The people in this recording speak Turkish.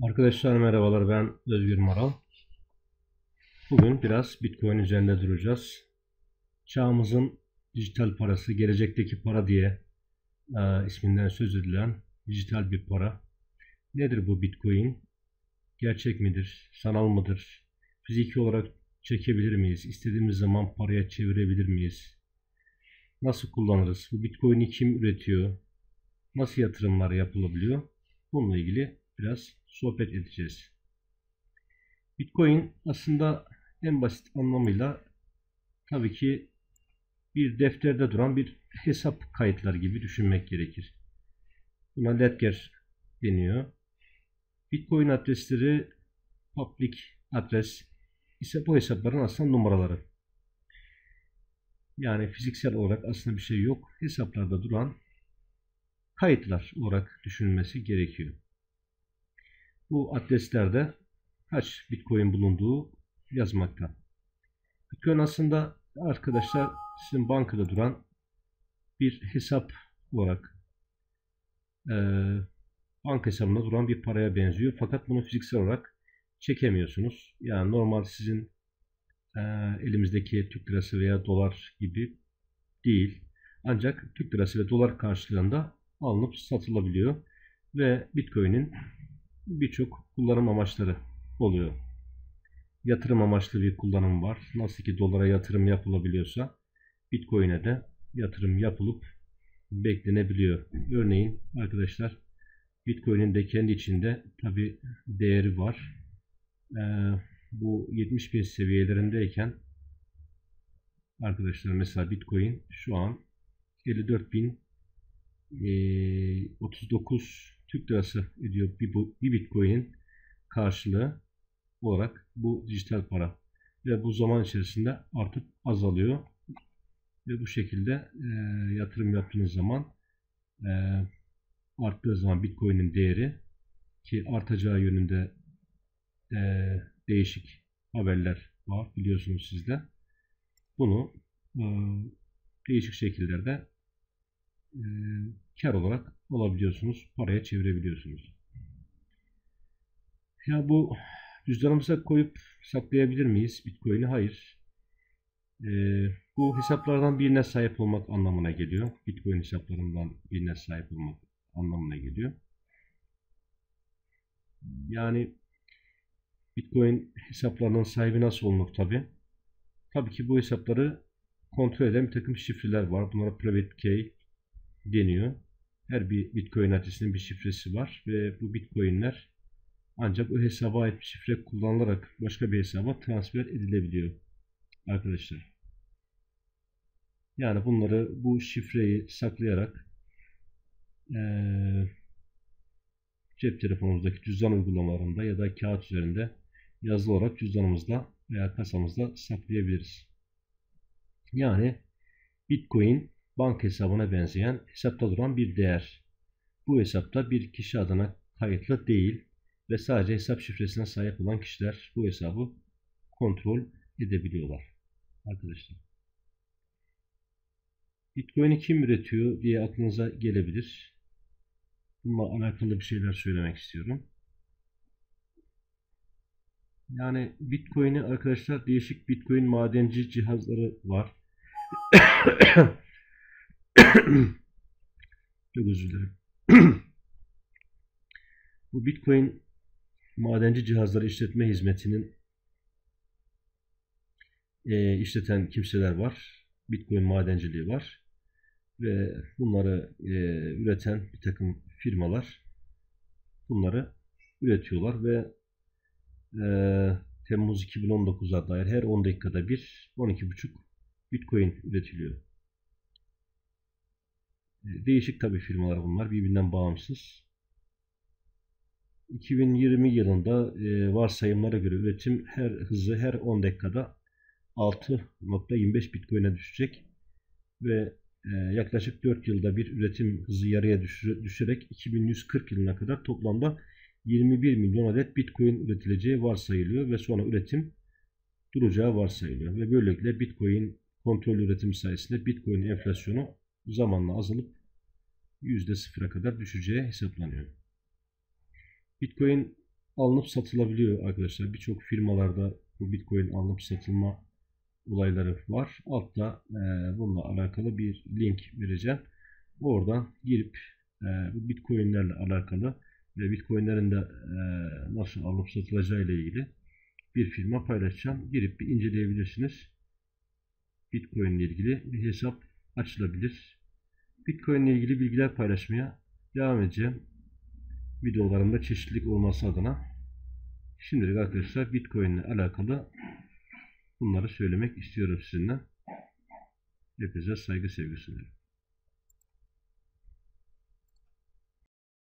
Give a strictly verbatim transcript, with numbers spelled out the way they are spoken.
Arkadaşlar merhabalar, ben Özgür Maral. Bugün biraz Bitcoin üzerinde duracağız. Çağımızın dijital parası, gelecekteki para diye e, isminden söz edilen dijital bir para. Nedir bu Bitcoin? Gerçek midir? Sanal mıdır? Fiziki olarak çekebilir miyiz? İstediğimiz zaman paraya çevirebilir miyiz? Nasıl kullanırız? Bu Bitcoin'i kim üretiyor? Nasıl yatırımlar yapılabiliyor? Bununla ilgili biraz sohbet edeceğiz. Bitcoin aslında en basit anlamıyla tabii ki bir defterde duran bir hesap kayıtları gibi düşünmek gerekir. Buna ledger deniyor. Bitcoin adresleri public adres ise bu hesapların aslında numaraları. Yani fiziksel olarak aslında bir şey yok. Hesaplarda duran kayıtlar olarak düşünülmesi gerekiyor. Bu adreslerde kaç Bitcoin bulunduğu yazmakta. Bitcoin aslında arkadaşlar sizin bankada duran bir hesap olarak e, banka hesabında duran bir paraya benziyor. Fakat bunu fiziksel olarak çekemiyorsunuz. Yani normal sizin e, elimizdeki Türk lirası veya dolar gibi değil. Ancak Türk lirası ve dolar karşılığında alınıp satılabiliyor. Ve Bitcoin'in birçok kullanım amaçları oluyor. Yatırım amaçlı bir kullanım var. Nasıl ki dolara yatırım yapılabiliyorsa Bitcoin'e de yatırım yapılıp beklenebiliyor. Örneğin arkadaşlar Bitcoin'in de kendi içinde tabi değeri var. Ee, bu yetmiş bin seviyelerindeyken arkadaşlar mesela Bitcoin şu an elli dört bin otuz dokuz Türk lirası ediyor bir, bir Bitcoin'in karşılığı olarak bu dijital para. Ve bu zaman içerisinde artıp azalıyor. Ve bu şekilde e, yatırım yaptığınız zaman e, arttığı zaman Bitcoin'in değeri ki artacağı yönünde e, değişik haberler var biliyorsunuz siz de. Bunu e, değişik şekillerde e, kar olarak alabiliyorsunuz. Paraya çevirebiliyorsunuz. Ya bu cüzdanımıza koyup saklayabilir miyiz Bitcoin'i? Hayır. E, bu hesaplardan birine sahip olmak anlamına geliyor. Bitcoin hesaplarından birine sahip olmak anlamına geliyor. Yani Bitcoin hesaplarının sahibi nasıl olunur tabi? Tabii ki bu hesapları kontrol eden bir takım şifreler var. Bunlara private key deniyor. Her bir Bitcoin adresinin bir şifresi var ve bu Bitcoin'ler ancak o hesaba ait bir şifre kullanılarak başka bir hesaba transfer edilebiliyor arkadaşlar. Yani bunları bu şifreyi saklayarak ee, cep telefonumuzdaki cüzdan uygulamalarında ya da kağıt üzerinde yazılı olarak cüzdanımızda veya kasamızda saklayabiliriz. Yani Bitcoin banka hesabına benzeyen hesapta duran bir değer. Bu hesapta bir kişi adına kayıtlı değil ve sadece hesap şifresine sahip olan kişiler bu hesabı kontrol edebiliyorlar arkadaşlar. Bitcoin'i kim üretiyor diye aklınıza gelebilir. Bununla alakalı bir şeyler söylemek istiyorum. Yani Bitcoin'i arkadaşlar değişik Bitcoin madenci cihazları var. Çok özür dilerim. Bu Bitcoin madenci cihazları işletme hizmetinin e, işleten kimseler var. Bitcoin madenciliği var. Ve bunları e, üreten bir takım firmalar bunları üretiyorlar ve e, Temmuz iki bin on dokuza dair her on dakikada bir on iki buçuk Bitcoin üretiliyor. E, değişik tabii firmalar bunlar. Birbirinden bağımsız. iki bin yirmi yılında e, varsayımlara göre üretim her hızı her on dakikada altı nokta yirmi beş Bitcoin'e düşecek ve e, yaklaşık dört yılda bir üretim hızı yarıya düşürerek iki bin yüz kırk yılına kadar toplamda yirmi bir milyon adet Bitcoin üretileceği varsayılıyor ve sonra üretim duracağı varsayılıyor ve böylelikle Bitcoin kontrol üretimi sayesinde Bitcoin enflasyonu zamanla azalıp yüzde sıfıra kadar düşeceği hesaplanıyor. Bitcoin alınıp satılabiliyor arkadaşlar. Birçok firmalarda bu Bitcoin alınıp satılma olayları var. Altta e, bununla alakalı bir link vereceğim. Oradan girip e, bu Bitcoin'lerle alakalı ve Bitcoin'lerin de e, nasıl alınıp satılacağı ile ilgili bir firma paylaşacağım. Girip bir inceleyebilirsiniz. Bitcoin ile ilgili bir hesap açılabilir. Bitcoin ile ilgili bilgiler paylaşmaya devam edeceğim. Videolarımda çeşitlilik olması adına. Şimdilik arkadaşlar Bitcoin ile alakalı bunları söylemek istiyorum sizinle. Hepinize saygı sevgi sunuyorum.